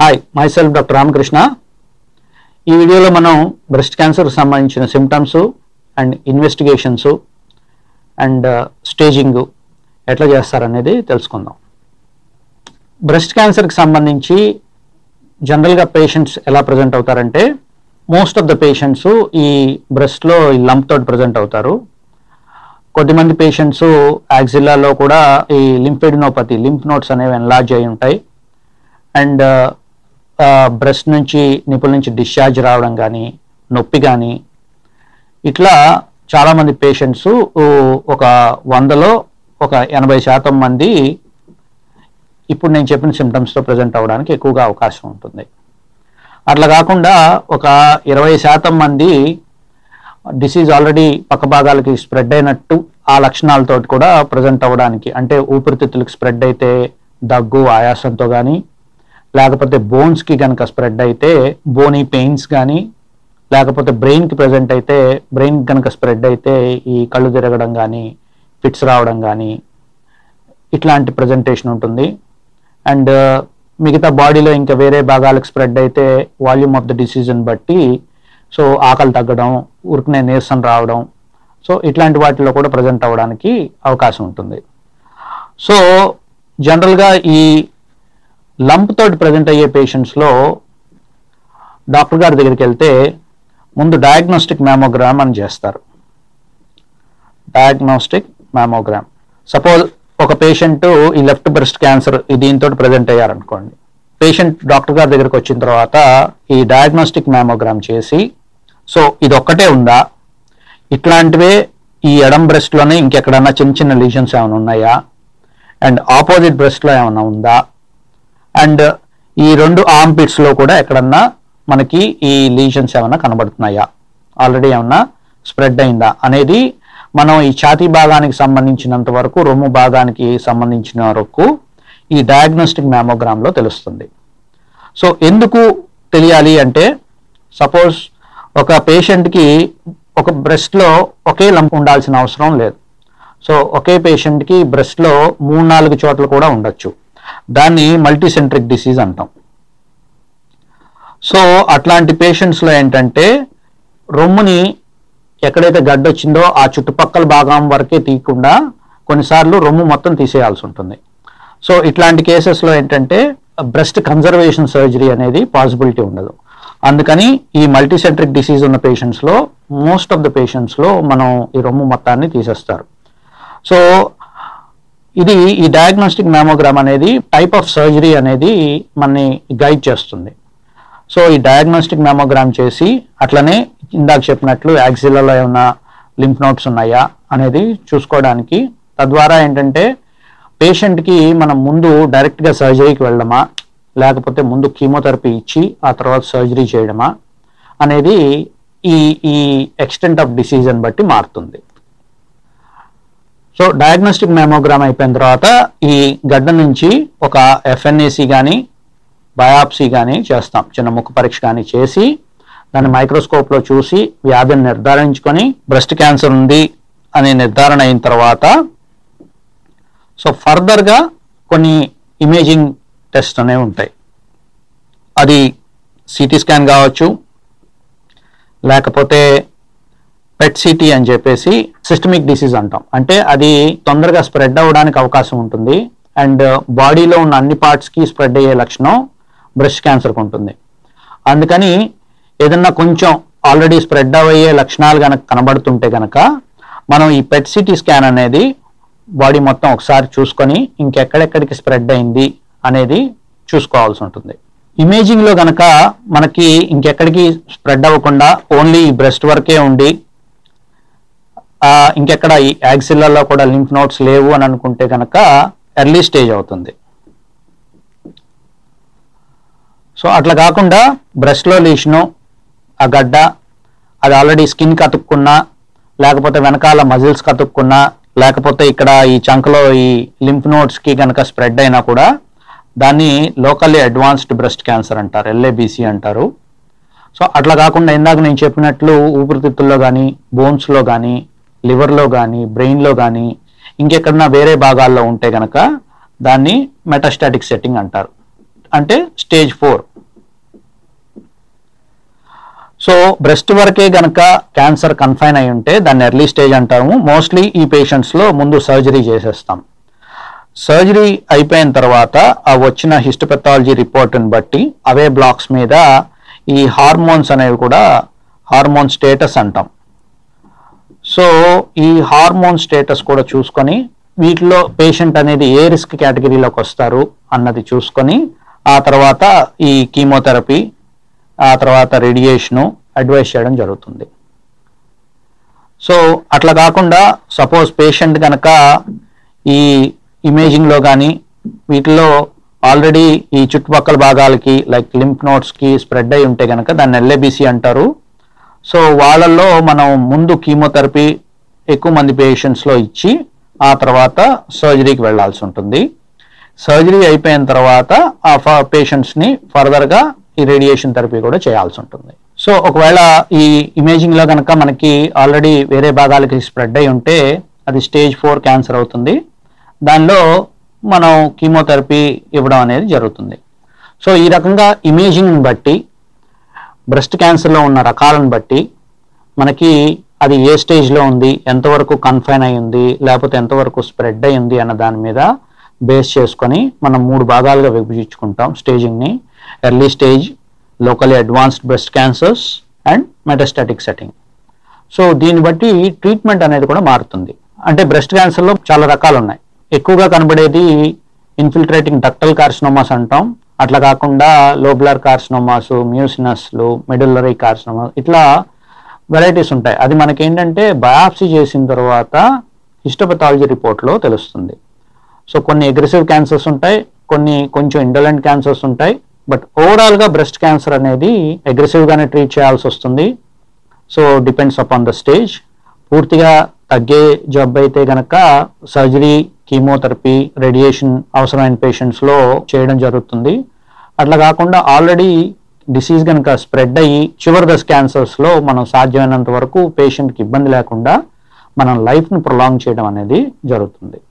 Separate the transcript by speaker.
Speaker 1: Hi myself doctor Ramakrishna. ఈ వీడియోలో మనం బ్రెస్ట్ క్యాన్సర్ సంబంధించిన symptoms and investigations and staging ఎట్లా చేస్తారనేది తెలుసుకుందాం. బ్రెస్ట్ క్యాన్సర్కి సంబంధించి జనరల్గా పేషెంట్స్ ఎలా ప్రజెంట్ అవుతారంటే మోస్ట్ ఆఫ్ ద పేషెంట్స్ ఈ బ్రెస్ట్లో ఈ లంప్ తోటి ప్రజెంట్ అవుతారు. కొద్దిమంది పేషెంట్స్ యాక్సిల్లాలో కూడా ఈ లింఫెడినోపతి లింఫ్ నోడ్స్ అనేవి ఎన్లార్జ్ అయి ఉంటాయి అండ్ బ్రెస్ట్ నుంచి నిపుల్ నుంచి డిశ్చార్జ్ రావడం కానీ నొప్పి కానీ ఇట్లా చాలామంది పేషెంట్స్ ఒక 100లో ఒక 80% మంది ఇప్పుడు నేను చెప్పిన సిమ్టమ్స్తో ప్రజెంట్ అవ్వడానికి ఎక్కువగా అవకాశం ఉంటుంది. అట్లా కాకుండా ఒక 20% మంది డిసీజ్ ఆల్రెడీ పక్క భాగాలకి స్ప్రెడ్ అయినట్టు ఆ లక్షణాలతో కూడా ప్రజెంట్ అవ్వడానికి, అంటే ఊపిరితిత్తులకు స్ప్రెడ్ అయితే దగ్గు ఆయాసంతో కానీ, లేకపోతే బోన్స్కి కనుక స్ప్రెడ్ అయితే బోనీ పెయిన్స్ కానీ, లేకపోతే బ్రెయిన్కి ప్రజెంట్ అయితే బ్రెయిన్ కనుక స్ప్రెడ్ అయితే ఈ కళ్ళు తిరగడం కానీ ఫిట్స్ రావడం కానీ ఇట్లాంటి ప్రజెంటేషన్ ఉంటుంది. అండ్ మిగతా బాడీలో ఇంకా వేరే భాగాలకు స్ప్రెడ్ అయితే వాల్యూమ్ ఆఫ్ ద డిసీజ్ని బట్టి సో ఆకలి తగ్గడం, ఉరికినే నీరసం రావడం, సో ఇట్లాంటి వాటిలో కూడా ప్రజెంట్ అవ్వడానికి అవకాశం ఉంటుంది. సో జనరల్గా ఈ లంప్ తోటి ప్రజెంట్ అయ్యే పేషెంట్స్లో డాక్టర్ గారి దగ్గరికి వెళ్తే ముందు డయాగ్నోస్టిక్ మ్యామోగ్రామ్ అని చేస్తారు. డయాగ్నోస్టిక్ మ్యామోగ్రామ్, సపోజ్ ఒక పేషెంట్ ఈ లెఫ్ట్ బ్రెస్ట్ క్యాన్సర్ దీంతో ప్రజెంట్ అయ్యారనుకోండి, పేషెంట్ డాక్టర్ గారి దగ్గరికి వచ్చిన తర్వాత ఈ డయాగ్నోస్టిక్ మ్యామోగ్రామ్ చేసి సో ఇది ఒక్కటే ఉందా, ఇట్లాంటివే ఈ ఎడం బ్రెస్ట్లోనే ఇంకెక్కడన్నా చిన్న చిన్న లీజన్స్ ఏమైనా ఉన్నాయా, అండ్ ఆపోజిట్ బ్రెస్ట్లో ఏమైనా ఉందా, అండ్ ఈ 2 ఆర్మ్పిట్స్లో కూడా ఎక్కడన్నా మనకి ఈ లీజన్స్ ఏమైనా కనబడుతున్నాయా, ఆల్రెడీ ఏమన్నా స్ప్రెడ్ అయిందా అనేది మనం ఈ ఛాతీ భాగానికి సంబంధించినంత వరకు, రొమ్ము భాగానికి సంబంధించిన వరకు ఈ డయాగ్నోస్టిక్ మ్యామోగ్రామ్లో తెలుస్తుంది. సో ఎందుకు తెలియాలి అంటే సపోజ్ ఒక పేషెంట్కి ఒక బ్రెస్ట్లో ఒకే లంప్ ఉండాల్సిన అవసరం లేదు. సో ఒకే పేషెంట్కి బ్రెస్ట్లో 3-4 చోట్ల కూడా ఉండొచ్చు. దాన్ని మల్టీసెంట్రిక్ డిసీజ్ అంటాం. సో అట్లాంటి పేషెంట్స్లో ఏంటంటే రొమ్ముని ఎక్కడైతే గడ్డ వచ్చిందో ఆ చుట్టుపక్కల భాగం వరకే తీయకుండా కొన్నిసార్లు రొమ్ము మొత్తం తీసేయాల్సి ఉంటుంది. సో ఇట్లాంటి కేసెస్లో ఏంటంటే బ్రెస్ట్ కన్జర్వేషన్ సర్జరీ అనేది పాసిబిలిటీ ఉండదు. అందుకని ఈ మల్టీసెంట్రిక్ డిసీజ్ ఉన్న పేషెంట్స్లో మోస్ట్ ఆఫ్ ద పేషెంట్స్లో మనం ఈ రొమ్ము మొత్తాన్ని తీసేస్తారు. సో ఇది ఈ డయాగ్నోస్టిక్ మ్యామోగ్రామ్ అనేది టైప్ ఆఫ్ సర్జరీ అనేది మనని గైడ్ చేస్తుంది. సో ఈ డయాగ్నోస్టిక్ మ్యామోగ్రామ్ చేసి అట్లనే ఇందాక చెప్పినట్లు యాక్సిల్లాలో ఏమైనా లింఫ్ నోడ్స్ ఉన్నాయా అనేది చూసుకోవడానికి, తద్వారా ఏంటంటే పేషెంట్కి మనం ముందు డైరెక్ట్గా సర్జరీకి వెళ్ళడమా లేకపోతే ముందు కీమోథెరపీ ఇచ్చి ఆ తర్వాత సర్జరీ చేయడమా అనేది ఈ ఎక్స్టెంట్ ఆఫ్ డిసీజ్ అని బట్టి మారుతుంది. సో డయాగ్నోస్టిక్ మ్యామోగ్రామ్ అయిపోయిన తర్వాత ఈ గడ్డ నుంచి ఒక ఎఫ్ఎన్ఏసి కానీ బయాప్సీ కానీ చేస్తాం, చిన్న ముక్కు పరీక్ష కానీ చేసి దాన్ని మైక్రోస్కోప్లో చూసి వ్యాధిని నిర్ధారించుకొని బ్రెస్ట్ క్యాన్సర్ ఉంది అనే నిర్ధారణ అయిన తర్వాత సో ఫర్దర్గా కొన్ని ఇమేజింగ్ టెస్ట్ అనేవి ఉంటాయి. అది సిటీ స్కాన్ కావచ్చు, లేకపోతే పెట్ సిటీ అని చెప్పేసి సిస్టమిక్ డిసీజ్ అంటాం. అంటే అది తొందరగా స్ప్రెడ్ అవ్వడానికి అవకాశం ఉంటుంది అండ్ బాడీలో ఉన్న అన్ని పార్ట్స్కి స్ప్రెడ్ అయ్యే లక్షణం బ్రెస్ట్ క్యాన్సర్కి ఉంటుంది. అందుకని ఏదన్నా కొంచెం ఆల్రెడీ స్ప్రెడ్ అయ్యే లక్షణాలు కనుక కనబడుతుంటే కనుక మనం ఈ పెట్ సిటీ స్కాన్ అనేది బాడీ మొత్తం ఒకసారి చూసుకొని ఇంకెక్కడెక్కడికి స్ప్రెడ్ అయింది అనేది చూసుకోవాల్సి ఉంటుంది. ఇమేజింగ్లో కనుక మనకి ఇంకెక్కడికి స్ప్రెడ్ అవ్వకుండా ఓన్లీ ఈ బ్రెస్ట్ వరకే ఉండి ఇంకెక్కడ ఈ యాక్సిల్లాలో కూడా లింఫ్ నోడ్స్ లేవు అని అనుకుంటే కనుక ఎర్లీ స్టేజ్ అవుతుంది. సో అట్లా కాకుండా బ్రెస్ట్లో లీషను ఆ గడ్డ అది ఆల్రెడీ స్కిన్కి అతుక్కున్నా, లేకపోతే వెనకాల మజిల్స్కి అతుక్కున్నా, లేకపోతే ఇక్కడ ఈ చంకలో ఈ లింఫ్ నోడ్స్కి కనుక స్ప్రెడ్ అయినా కూడా దాన్ని లోకల్లీ అడ్వాన్స్డ్ బ్రెస్ట్ క్యాన్సర్ అంటారు, LABC అంటారు. సో అట్లా కాకుండా ఇందాక నేను చెప్పినట్లు ఊపిరితిత్తుల్లో కానీ, బోన్స్లో కానీ, లివర్లో కానీ, బ్రెయిన్లో కానీ ఇంకెక్కడన్నా వేరే భాగాల్లో ఉంటే కనుక దాన్ని మెటాస్టాటిక్ సెట్టింగ్ అంటారు. అంటే స్టేజ్ 4. సో బ్రెస్ట్ వరకే గనక క్యాన్సర్ కన్ఫైన్ అయి ఉంటే దాన్ని ఎర్లీ స్టేజ్ అంటాము. మోస్ట్లీ ఈ పేషెంట్స్లో ముందు సర్జరీ చేసేస్తాం. సర్జరీ అయిపోయిన తర్వాత ఆ వచ్చిన హిస్టోపెథాలజీ రిపోర్ట్ని బట్టి అవే బ్లాక్స్ మీద ఈ హార్మోన్స్ అనేవి కూడా హార్మోన్ స్టేటస్ అంటాం. సో ఈ హార్మోన్ స్టేటస్ కూడా చూసుకొని వీటిలో పేషెంట్ అనేది ఏ రిస్క్ కేటగిరీలోకి వస్తారు అన్నది చూసుకొని ఆ తర్వాత ఈ కీమోథెరపీ ఆ తర్వాత రేడియేషను అడ్వైస్ చేయడం జరుగుతుంది. సో అట్లా కాకుండా సపోజ్ పేషెంట్ కనుక ఈ ఇమేజింగ్లో కానీ వీటిలో ఆల్రెడీ ఈ చుట్టుపక్కల భాగాలకి లైక్ లింఫ్ నోడ్స్కి స్ప్రెడ్ అయి ఉంటే కనుక దాన్ని LABC అంటారు. సో వాళ్ళల్లో మనం ముందు కీమోథెరపీ ఎక్కువ మంది పేషెంట్స్లో ఇచ్చి ఆ తర్వాత సర్జరీకి వెళ్లాల్సి ఉంటుంది. సర్జరీ అయిపోయిన తర్వాత ఆ పేషెంట్స్ని ఫర్దర్గా ఈ రేడియేషన్ థెరపీ కూడా చేయాల్సి ఉంటుంది. సో ఒకవేళ ఈ ఇమేజింగ్లో కనుక మనకి ఆల్రెడీ వేరే భాగాలకి స్ప్రెడ్ అయి ఉంటే అది స్టేజ్ 4 క్యాన్సర్ అవుతుంది. దానిలో మనం కీమోథెరపీ ఇవ్వడం అనేది జరుగుతుంది. సో ఈ రకంగా ఇమేజింగ్ని బట్టి బ్రెస్ట్ క్యాన్సర్లో ఉన్న రకాలను బట్టి మనకి అది ఏ స్టేజ్లో ఉంది, ఎంతవరకు కన్ఫైన్ అయి ఉంది, లేకపోతే ఎంతవరకు స్ప్రెడ్ అయి ఉంది అన్న దాని మీద బేస్ చేసుకొని మనం 3 భాగాలుగా విభజించుకుంటాం స్టేజింగ్ని. Early stage, locally advanced breast cancers and metastatic setting. So దీన్ని బట్టి ట్రీట్మెంట్ అనేది కూడా మారుతుంది. అంటే బ్రెస్ట్ క్యాన్సర్లో చాలా రకాలు ఉన్నాయి. ఎక్కువగా కనబడేది ఇన్ఫిల్ట్రేటింగ్ డక్టల్ కార్సినోమాస్ అంటాం. అట్లా కాకుండా లోబులర్ కార్సినోమాస్, మ్యూసినస్లు, మెడుల్లరీ కార్సినోమాస్, ఇట్లా వెరైటీస్ ఉంటాయి. అది మనకేంటంటే బయాప్సీ చేసిన తర్వాత హిస్టోపెథాలజీ రిపోర్ట్లో తెలుస్తుంది. సో కొన్ని అగ్రెసివ్ క్యాన్సర్స్ ఉంటాయి, కొన్ని కొంచెం ఇండోలెంట్ క్యాన్సర్స్ ఉంటాయి. బట్ ఓవరాల్గా బ్రెస్ట్ క్యాన్సర్ అనేది అగ్రెసివ్గానే ట్రీట్ చేయాల్సి వస్తుంది. So depends upon the stage. పూర్తిగా తగ్గే జబ్బు అయితే కనుక సర్జరీ, కీమోథెరపీ, రేడియేషన్ అవసరమైన పేషెంట్స్లో చేయడం జరుగుతుంది. అట్లా కాకుండా ఆల్రెడీ డిసీజ్ కనుక స్ప్రెడ్ అయ్యి చివరి దశ క్యాన్సర్స్లో మనం సాధ్యమైనంత వరకు పేషెంట్కి ఇబ్బంది లేకుండా మనం లైఫ్ని ప్రొలాంగ్ చేయడం అనేది జరుగుతుంది.